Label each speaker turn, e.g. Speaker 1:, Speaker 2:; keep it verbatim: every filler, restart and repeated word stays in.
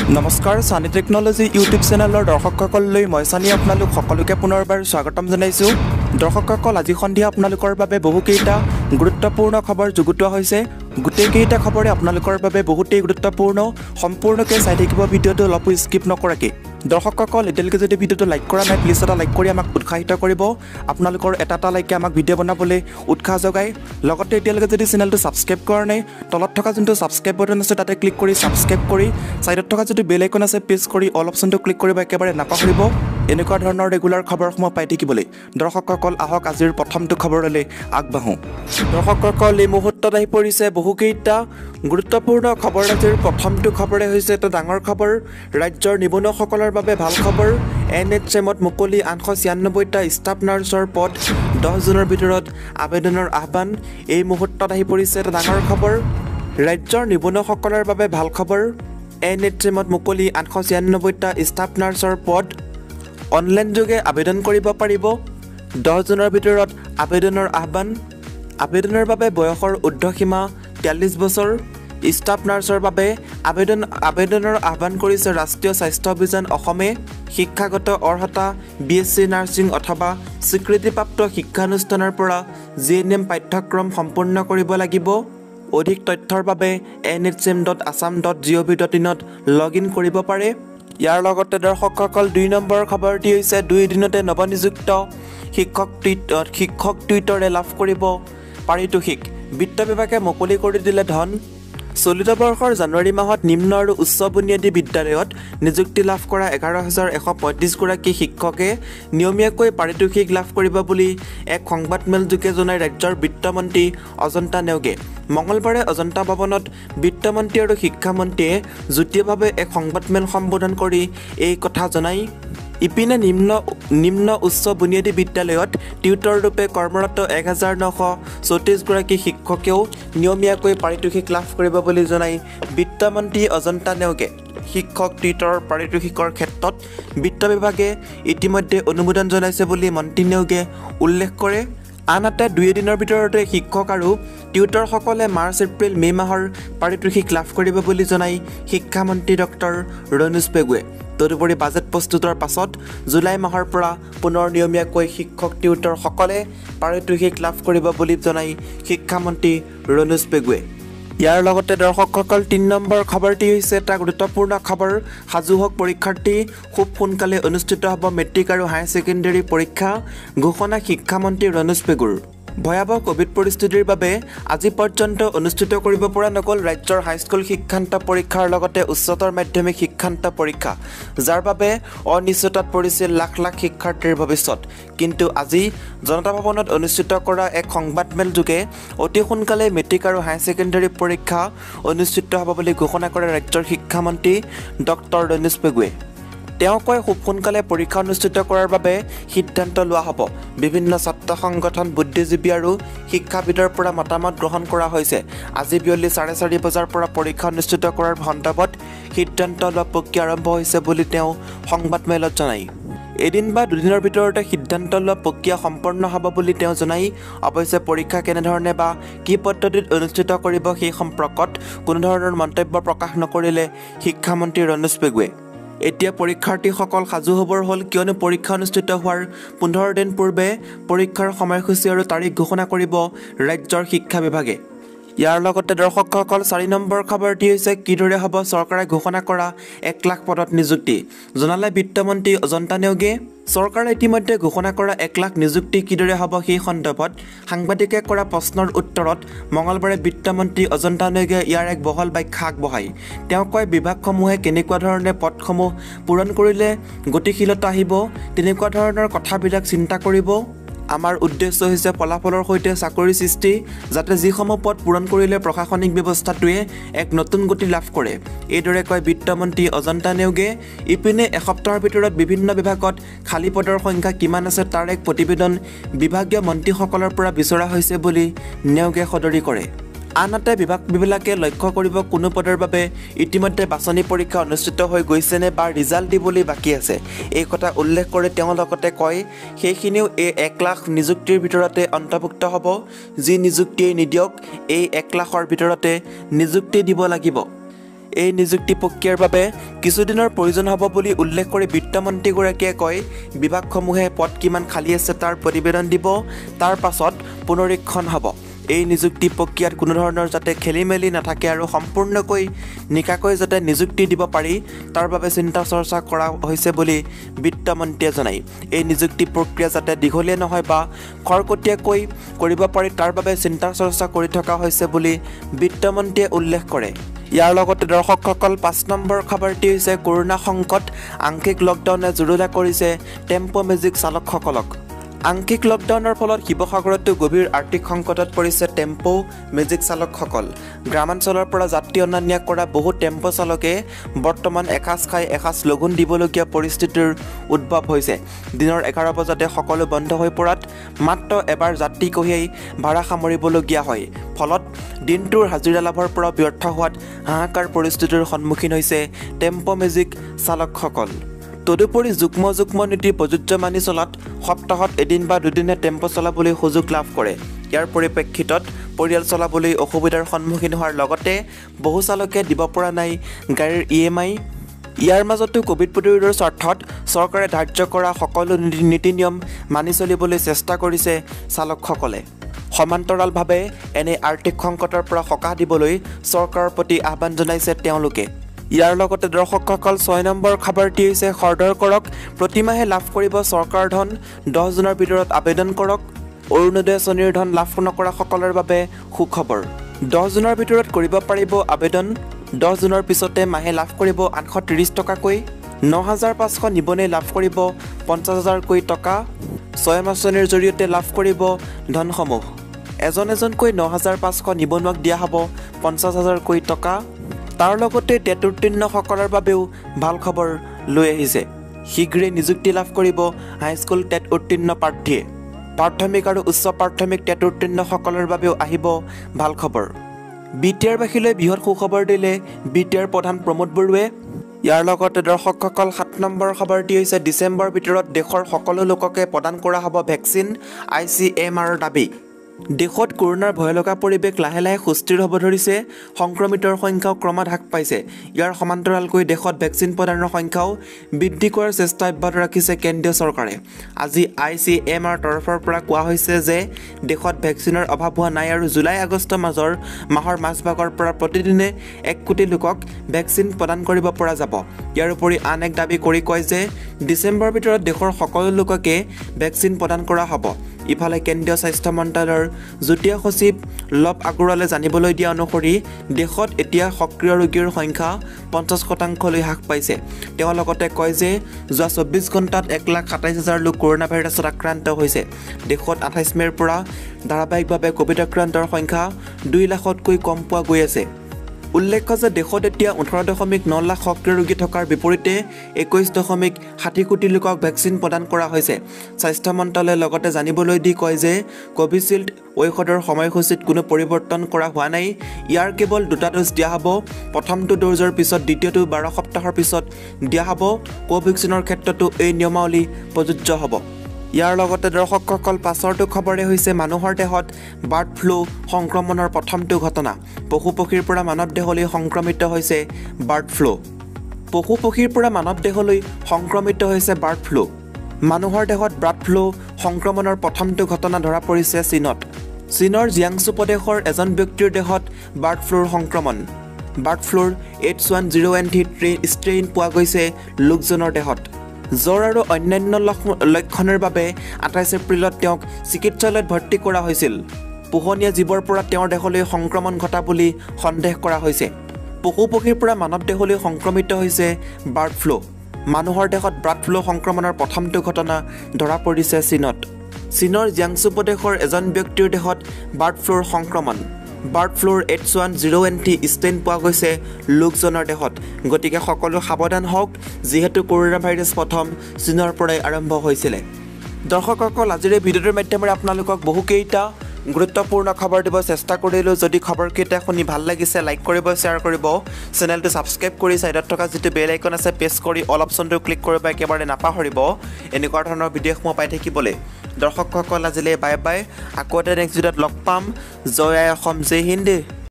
Speaker 1: নমস্কাৰ সানি technology YouTube চেনেলৰ দৰ্শকসকললৈ মই সানি আপোনালোক সকলোকে পুনৰবাৰ স্বাগতম জনাইছো। দৰ্শকসকল আজি সন্ধিয়া আপোনালোকৰ বাবে বহুকেইটা গুৰুত্বপূৰ্ণ খবৰ যুগুতোৱা হৈছে। গোটেইকেইটা খবৰে আপোনালোকৰ বাবে বহুতেই গুৰুত্বপূৰ্ণ। সম্পূৰ্ণকৈ চাই থাকিব ভিডিঅ'টো অলপো স্কিপ নকৰাকৈ। দৰ্শকসকল এতিয়ালৈকে যদি ভিডিঅ'টো লাইক কৰা নাই প্লিজ এটা লাইক কৰি আমাক উৎসাহিত কৰিব। আপোনালোকৰ এটা এটা লাইকে আমাক ভিডিঅ' বনাবলৈ উৎসাহ যোগায়। লগতে এতিয়ালৈকে যদি চেনেলটো ছাবস্ক্ৰাইব কৰা নাই তলত থকা যোনটো ছাবস্ক্ৰাইব বাটন আছে তাতে ক্লিক কৰি ছাবস্ক্ৰাইব কৰি সাইডত থকা যদি বেল আইকন আছে প্ৰেছ কৰি অল অপশ্যনটো ক্লিক কৰিব একেবাৰে নাপাহৰিব এনেকুৱা ধৰণৰ ৰেগুলাৰ খবৰসমূহ পাই থাকিবলৈ। দৰ্শকসকল আহক আজিৰ প্ৰথমটো খবৰলৈ আগবাঢ়ো। দৰ্শকসকল এই মুহূৰ্তত আহি পৰিছে বহুকেইটা গুৰুত্বপূৰ্ণ খবৰ। আজিৰ প্ৰথমটো খবৰে হৈছে এটা ডাঙৰ খবৰ। ৰাজ্যৰ নিবনুৱাসকলৰ বাবে ভাল খবৰ। এন এইচ এমত মুকলি আঠশ ছিয়ান্নব্বৈটা ষ্টাফ নাৰ্ছৰ পদ দহ জুনৰ ভিতৰত আবেদনৰ আহ্বান। এই মুহূৰ্তত আহি পৰিছে এটা ডাঙৰ খবৰ। ৰাজ্যৰ নিবনুৱাসকলৰ বাবে ভাল খবৰ। এন এইচ এমত মুকলি আঠশ ছিয়ান্নব্বৈটা ষ্টাফ নাৰ্ছৰ পদ অনলাইন যোগে আবেদন কৰিব পাৰিব। দহ জুনৰ ভিতৰত আবেদনৰ আহ্বান। আবেদনৰ বাবে বয়সৰ ঊৰ্ধ্বসীমা তিয়াল্লিছ বছৰ। ষ্টাফ নাৰ্ছৰ বাবে আবেদন আবেদনৰ আহ্বান কৰিছে ৰাষ্ট্ৰীয় স্বাস্থ্য অভিযান অসমে। শিক্ষাগত অৰ্হতা বি এছ চি নাৰ্ছিং অথবা স্বীকৃতিপ্ৰাপ্ত শিক্ষানুষ্ঠানৰ পৰা জি এন এম পাঠ্যক্ৰম সম্পূৰ্ণ কৰিব লাগিব। অধিক তথ্যৰ বাবে N H M dot Assam dot G O' V dot ইনত লগ ইন কৰিব পাৰে। ইয়াৰ লগতে দৰ্শকসকল দুই নম্বৰ খবৰটি হৈছে দুই দিনতে নৱনিযুক্ত শিক্ষক টুইট শিক্ষক টুইটৰে লাভ কৰিব পাৰিতোষিক। বিত্ত বিভাগে মুকলি কৰি দিলে ধন। চলিত বৰ্ষৰ জানুৱাৰী মাহত নিম্ন আৰু উচ্চ বুনিয়াদী বিদ্যালয়ত নিযুক্তি লাভ কৰা এঘাৰ হাজাৰ এশ পঁয়ত্ৰিছগৰাকী শিক্ষকে নিয়মীয়াকৈ পাৰিতোষিক লাভ কৰিব বুলি এক সংবাদমেলযোগে জনাই ৰাজ্যৰ বিত্তমন্ত্ৰী অজন্তা নেওগে। মঙলবাৰে অজন্তা ভৱনত বিত্তমন্ত্ৰী আৰু শিক্ষামন্ত্ৰীয়ে যুটীয়াভাৱে এক সংবাদমেল সম্বোধন কৰি এই কথা জনায়। ইপিনে নিম্ন নিম্ন উচ্চ বুনিয়াদী বিদ্যালয়ত টিউটৰ ৰূপে কৰ্মৰত এক হাজাৰ নশ চৌত্ৰিছগৰাকী শিক্ষকেও নিয়মীয়াকৈ পাৰিতোষিক লাভ কৰিব বুলি জনাই বিত্তমন্ত্ৰী অজন্তা নেওগে। শিক্ষক টিউটৰ পাৰিতোষিকৰ ক্ষেত্ৰত বিত্ত বিভাগে ইতিমধ্যে অনুমোদন জনাইছে বুলি মন্ত্ৰী নেওগে উল্লেখ কৰে। আনহাতে দুই এদিনৰ ভিতৰতে শিক্ষক আৰু টিউটৰসকলে মাৰ্চ এপ্ৰিল মে' মাহৰ পাৰিতোষিক লাভ কৰিব বুলি জনাই শিক্ষামন্ত্ৰী ডক্টৰ ৰণোজ পেগুৱে। তদুপৰি বাজেট প্ৰস্তুতৰ পাছত জুলাই মাহৰ পৰা পুনৰ নিয়মীয়াকৈ শিক্ষক টিউটৰসকলে পাৰিতোষিক লাভ কৰিব বুলি জনাই শিক্ষামন্ত্ৰী ৰণোজ পেগুৱে। ইয়াৰ লগতে দৰ্শকসকল তিনি নম্বৰ খবৰটি হৈছে এটা গুৰুত্বপূৰ্ণ খবৰ। সাজু হওক পৰীক্ষাৰ্থী, খুব সোনকালে অনুষ্ঠিত হ'ব মেট্ৰিক আৰু হায়াৰ ছেকেণ্ডেৰী পৰীক্ষা। ঘোষণা শিক্ষামন্ত্ৰী ৰণোজ পেগুৰ। ভয়াৱহ কোভিড পৰিস্থিতিৰ বাবে আজি পৰ্যন্ত অনুষ্ঠিত কৰিব পৰা নগ'ল ৰাজ্যৰ হাইস্কুল শিক্ষান্ত পৰীক্ষাৰ লগতে উচ্চতৰ মাধ্যমিক শিক্ষান্ত পৰীক্ষা, যাৰ বাবে অনিশ্চয়তাত পৰিছিল লাখ লাখ শিক্ষাৰ্থীৰ ভৱিষ্যত। কিন্তু আজি জনতা ভৱনত অনুষ্ঠিত কৰা এক সংবাদমেল যোগে অতি সোনকালে মেট্ৰিক আৰু হায়াৰ ছেকেণ্ডেৰী পৰীক্ষা অনুষ্ঠিত হ'ব বুলি ঘোষণা কৰে ৰাজ্যৰ শিক্ষামন্ত্ৰী ডক্টৰ ৰণোজ পেগুৱে। তেওঁ কয় খুব সোনকালে পৰীক্ষা অনুষ্ঠিত কৰাৰ বাবে সিদ্ধান্ত লোৱা হ'ব। বিভিন্ন ছাত্ৰ সংগঠন, বুদ্ধিজীৱী আৰু শিক্ষাবিদৰ পৰা মতামত গ্ৰহণ কৰা হৈছে। আজি বিয়লি চাৰে চাৰি বজাৰ পৰা পৰীক্ষা অনুষ্ঠিত কৰাৰ সন্দৰ্ভত সিদ্ধান্ত লোৱা প্ৰক্ৰিয়া আৰম্ভ হৈছে বুলি তেওঁ সংবাদমেলত জনায়। এদিন বা দুদিনৰ ভিতৰতে সিদ্ধান্ত লোৱা প্ৰক্ৰিয়া সম্পন্ন হ'ব বুলি তেওঁ জনায়। অৱশ্যে পৰীক্ষা কেনেধৰণে বা কি পদ্ধতিত অনুষ্ঠিত কৰিব সেই সম্পৰ্কত কোনো ধৰণৰ মন্তব্য প্ৰকাশ নকৰিলে শিক্ষামন্ত্ৰী ৰণোজ পেগুৱে। এতিয়া পৰীক্ষাৰ্থীসকল সাজু হ'বৰ হ'ল, কিয়নো পৰীক্ষা অনুষ্ঠিত হোৱাৰ পোন্ধৰ দিন পূৰ্বে পৰীক্ষাৰ সময়সূচী আৰু তাৰিখ ঘোষণা কৰিব ৰাজ্যৰ শিক্ষা বিভাগে। ইয়াৰ লগতে দৰ্শকসকল চাৰি নম্বৰ খবৰটি হৈছে কিদৰে হ'ব চৰকাৰে ঘোষণা কৰা এক লাখ পদত নিযুক্তি। জনালে বিত্তমন্ত্ৰী অজন্তা নেওগে। চৰকাৰে ইতিমধ্যে ঘোষণা কৰা এক লাখ নিযুক্তি কিদৰে হ'ব সেই সন্দৰ্ভত সাংবাদিকে কৰা প্ৰশ্নৰ উত্তৰত মঙলবাৰে বিত্তমন্ত্ৰী অজন্তা নেওগে ইয়াৰ এক বহল ব্যাখ্যা আগবঢ়ায়। তেওঁ কয় বিভাগসমূহে কেনেকুৱা ধৰণে পদসমূহ পূৰণ কৰিলে গতিশীলতা আহিব তেনেকুৱা ধৰণৰ কথাবিলাক চিন্তা কৰিব। আমাৰ উদ্দেশ্য হৈছে ফলাফলৰ সৈতে চাকৰি সৃষ্টি, যাতে যিসমূহ পদ পূৰণ কৰিলে প্ৰশাসনিক ব্যৱস্থাটোৱে এক নতুন গতি লাভ কৰে। এইদৰে কয় বিত্তমন্ত্ৰী অজন্তা নেওগে। ইপিনে এসপ্তাহৰ ভিতৰত বিভিন্ন বিভাগত খালী পদৰ সংখ্যা কিমান আছে তাৰ এক প্ৰতিবেদন বিভাগীয় মন্ত্ৰীসকলৰ পৰা বিচৰা হৈছে বুলি নেওগে সদৰি কৰে। আনহাতে বিভাগবিলাকে লক্ষ্য কৰিব কোনো পদৰ বাবে ইতিমধ্যে বাছনি পৰীক্ষা অনুষ্ঠিত হৈ গৈছেনে বা ৰিজাল্ট দিবলৈ বাকী আছে। এই কথা উল্লেখ কৰি তেওঁ লগতে কয় সেইখিনিও এই এক লাখ নিযুক্তিৰ ভিতৰতে অন্তৰ্ভুক্ত হ'ব। যি নিযুক্তিয়ে নিদিয়ক এই এক লাখৰ ভিতৰতে নিযুক্তি দিব লাগিব। এই নিযুক্তি প্ৰক্ৰিয়াৰ বাবে কিছুদিনৰ প্ৰয়োজন হ'ব বুলি উল্লেখ কৰি বিত্তমন্ত্ৰীগৰাকীয়ে কয় বিভাগসমূহে পদ কিমান খালী আছে তাৰ প্ৰতিবেদন দিব তাৰ পাছত পুনৰীক্ষণ হ'ব এই নিযুক্তি প্ৰক্ৰিয়াত কোনো ধৰণৰ যাতে খেলিমেলি নাথাকে আৰু সম্পূৰ্ণকৈ নিকাকৈ যাতে নিযুক্তি দিব পাৰি তাৰ বাবে চিন্তা চৰ্চা কৰা হৈছে বুলি বিত্তমন্ত্ৰীয়ে জনায় এই নিযুক্তি প্ৰক্ৰিয়া যাতে দীঘলীয়া নহয় বা খৰকটীয়াকৈ কৰিব পাৰি তাৰ বাবে চিন্তা চৰ্চা কৰি থকা হৈছে বুলি বিত্তমন্ত্ৰীয়ে উল্লেখ কৰে ইয়াৰ লগতে দৰ্শকসকল পাঁচ নম্বৰ খবৰটি হৈছে কৰোনা সংকট আংশিক লকডাউনে জুৰুলা কৰিছে টেম্পো মেজিক চালকসকলক আংশিক লকডাউনৰ ফলত শিৱসাগৰতো গভীৰ আৰ্থিক সংকটত পৰিছে টেম্পো মেজিক চালকসকল গ্ৰামাঞ্চলৰ পৰা যাত্ৰী অনা নিয়া কৰা বহু টেম্পো চালকে বৰ্তমান এসাঁজ খাই এসাঁজ লঘোণ দিবলগীয়া পৰিস্থিতিৰ উদ্ভৱ হৈছে দিনৰ এঘাৰ বজাতে সকলো বন্ধ হৈ পৰাত মাত্ৰ এবাৰ যাত্ৰী কঢ়িয়াই ভাড়া সামৰিবলগীয়া হয় ফলত দিনটোৰ হাজিৰা লাভৰ পৰা ব্যৰ্থ হোৱাত হাহাকাৰ পৰিস্থিতিৰ সন্মুখীন হৈছে টেম্পো মেজিক চালকসকল তদুপৰি যুগ্ম যুগ্ম নীতি প্ৰযোজ্য মানি চলাত সপ্তাহত এদিন বা দুদিনে টেম্পো চলাবলৈ সুযোগ লাভ কৰে ইয়াৰ পৰিপ্ৰেক্ষিতত পৰিয়াল চলাবলৈ অসুবিধাৰ সন্মুখীন হোৱাৰ লগতে বহু চালকে দিব পৰা নাই গাড়ীৰ ই এম আই ইয়াৰ মাজতো কোভিড প্ৰতিৰোধৰ স্বাৰ্থত চৰকাৰে ধাৰ্য কৰা সকলো নীতি নিয়ম মানি চলিবলৈ চেষ্টা কৰিছে চালকসকলে সমান্তৰালভাৱে এনে আৰ্থিক সংকটৰ পৰা সকাহ দিবলৈ চৰকাৰৰ প্ৰতি আহ্বান জনাইছে তেওঁলোকে ইয়াৰ লগতে দৰ্শকসকল ছয় নম্বৰ খবৰটি হৈছে খৰধৰ কৰক প্ৰতিমাহে লাভ কৰিব চৰকাৰ ধন দহ জুনৰ ভিতৰত আবেদন কৰক অৰুণোদয় শ্ৰেণীৰ ধন লাভ নকৰা সকলৰ বাবে সুখবৰ দহ জুনৰ ভিতৰত কৰিব পাৰিব আবেদন দহ জুনৰ পিছতে মাহে লাভ কৰিব আঠশ ত্ৰিছ টকাকৈ ন হাজাৰ পাঁচশ নিবনুৱাই লাভ কৰিব পঞ্চাছ হাজাৰকৈ টকা ছয় মাহ শ্ৰেণীৰ জৰিয়তে লাভ কৰিব ধনসমূহ এজন এজনকৈ ন হাজাৰ পাঁচশ নিবনুৱাক দিয়া হ'ব পঞ্চাছ হাজাৰকৈ টকা তাৰ লগতে টেট উত্তীৰ্ণসকলৰ বাবেও ভাল খবৰ লৈ আহিছে শীঘ্ৰে নিযুক্তি লাভ কৰিব হাইস্কুল টেট উত্তীৰ্ণ প্ৰাৰ্থীয়ে প্ৰাথমিক আৰু উচ্চ প্ৰাথমিক টেট উত্তীৰ্ণসকলৰ বাবেও আহিব ভাল খবৰ বি টি আৰ বাসীলৈ বৃহৎ সুখবৰ দিলে বি টি আৰ প্ৰধান প্ৰমোদ বৰুৱে ইয়াৰ লগতে দৰ্শকসকল সাত নম্বৰ খবৰটি হৈছে ডিচেম্বৰৰ ভিতৰত দেশৰ সকলো লোককে প্ৰদান কৰা হ'ব ভেকচিন আই চি এম আৰৰ দাবী দেশত কৰোনাৰ ভয়লগা পৰিৱেশ লাহে লাহে সুস্থিৰ হ'ব ধৰিছে সংক্ৰমিতৰ সংখ্যাও ক্ৰমাৎ হ্ৰাস পাইছে ইয়াৰ সমান্তৰালকৈ দেশত ভেকচিন প্ৰদানৰ সংখ্যাও বৃদ্ধি কৰাৰ চেষ্টা অব্যাহত ৰাখিছে কেন্দ্ৰীয় চৰকাৰে আজি আই চি এম আৰ তৰফৰ পৰা কোৱা হৈছে যে দেশত ভেকচিনৰ অভাৱ হোৱা নাই আৰু জুলাই আগষ্ট মাজৰ মাহৰ মাজভাগৰ পৰা প্ৰতিদিনে এক কোটি লোকক ভেকচিন প্ৰদান কৰিব পৰা যাব ইয়াৰ উপৰি আন এক দাবী কৰি কয় যে ডিচেম্বৰৰ ভিতৰত দেশৰ সকলো লোককে ভেকচিন প্ৰদান কৰা হ'ব ইফালে কেন্দ্ৰীয় স্বাস্থ্য মন্ত্ৰালয়ৰ যুটীয়া সচিব লৱ আগৰৱালে জানিবলৈ দিয়া অনুসৰি দেশত এতিয়া সক্ৰিয় ৰোগীৰ সংখ্যা পঞ্চাছ শতাংশলৈ হ্ৰাস পাইছে তেওঁ লগতে কয় যে যোৱা চৌব্বিছ ঘণ্টাত এক লাখ সাতাইছ হাজাৰ লোক কৰোনা ভাইৰাছত আক্ৰান্ত হৈছে দেশত আঠাইছ মে'ৰ পৰা ধাৰাবাহিকভাৱে কোভিড আক্ৰান্তৰ সংখ্যা দুই লাখতকৈ কম পোৱা গৈ আছে উল্লেখ্য যে দেশত এতিয়া ওঠৰ দশমিক ন লাখ সক্ৰিয় ৰোগী থকাৰ বিপৰীতে একৈছ দশমিক ষাঠি কোটি লোকক ভেকচিন প্ৰদান কৰা হৈছে স্বাস্থ্য মন্ত্ৰালয়ে লগতে জানিবলৈ দি কয় যে কোভিচিল্ড ঔষধৰ সময়সূচীত কোনো পৰিৱৰ্তন কৰা হোৱা নাই ইয়াৰ কেৱল দুটা ড'জ দিয়া হ'ব প্ৰথমটো ড'জৰ পিছত দ্বিতীয়টো বাৰ সপ্তাহৰ পিছত দিয়া হ'ব কোভেক্সিনৰ ক্ষেত্ৰতো এই নিয়মাৱলী প্ৰযোজ্য হ'ব ইয়াৰ লগতে দৰ্শকসকল পাছৰটো খবৰে হৈছে মানুহৰ দেহত বাৰ্ড ফ্লু সংক্ৰমণৰ প্ৰথমটো ঘটনা পশু পক্ষীৰ পৰা মানৱ দেহলৈ সংক্ৰমিত হৈছে বাৰ্ড ফ্লু পশু পক্ষীৰ পৰা মানৱ দেহলৈ সংক্ৰমিত হৈছে বাৰ্ড ফ্লু মানুহৰ দেহত বাৰ্ড ফ্লু সংক্ৰমণৰ প্ৰথমটো ঘটনা ধৰা পৰিছে চীনত চীনৰ জিয়াংছু প্ৰদেশৰ এজন ব্যক্তিৰ দেহত বাৰ্ড ফ্লুৰ সংক্ৰমণ বাৰ্ড ফ্লুৰ H one zero' N three strain পোৱা গৈছে লোকজনৰ দেহত জ্বৰ আৰু অন্যান্য লক্ষণৰ বাবে আঠাইছ এপ্ৰিলত তেওঁক চিকিৎসালয়ত ভৰ্তি কৰা হৈছিল পোহনীয়া জীৱৰ পৰা তেওঁৰ দেহলৈ সংক্ৰমণ ঘটা বুলি সন্দেহ কৰা হৈছে পশু পক্ষীৰ পৰা মানৱ দেহলৈ সংক্ৰমিত হৈছে বাৰ্ড ফ্লু মানুহৰ দেহত বাৰ্ড ফ্লু সংক্ৰমণৰ প্ৰথমটো ঘটনা ধৰা পৰিছে চীনত চীনৰ জিয়াংছু প্ৰদেশৰ এজন ব্যক্তিৰ দেহত বাৰ্ড ফ্লুৰ সংক্ৰমণ বাৰ্ড ফ্লুৰ H one zero' N three strain পোৱা গৈছে লোকজনৰ দেহত গতিকে সকলো সাৱধান হওক যিহেতু কৰোনা ভাইৰাছ প্ৰথম চীনৰ পৰাই আৰম্ভ হৈছিলে দৰ্শকসকল আজিৰ এই ভিডিঅ'টোৰ মাধ্যমেৰে আপোনালোকক বহুকেইটা গুৰুত্বপূৰ্ণ খবৰ দিব চেষ্টা কৰিলোঁ যদি খবৰকেইটা শুনি ভাল লাগিছে লাইক কৰিব শ্বেয়াৰ কৰিব চেনেলটো ছাবস্ক্ৰাইব কৰি ছাইডত থকা যিটো বেল আইকন আছে প্ৰেছ কৰি অল অপশ্যনটো ক্লিক কৰিব একেবাৰে নাপাহৰিব এনেকুৱা ধৰণৰ ভিডিঅ'সমূহ পাই থাকিবলৈ দৰ্শকসকল আজিলৈ বাই বাই আকৌ এটা নেক্সট ভিডিঅ'ত লগ পাম জয় আই অসম জয় হিন্দ।